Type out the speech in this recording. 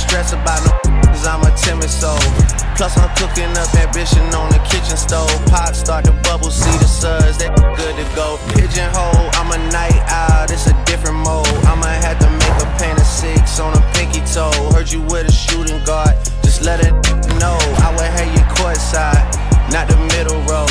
stress about no cause I'm a timid soul. Plus I'm cooking up ambition on the kitchen stove. Pot start to bubble, see the suds, that good to go. Pigeonhole, I'm a night owl, it's a different mode. I'ma have to make a paint of 6 on a pinky toe. Heard you with a shooting guard, just let it know. I would have you courtside, not the middle row.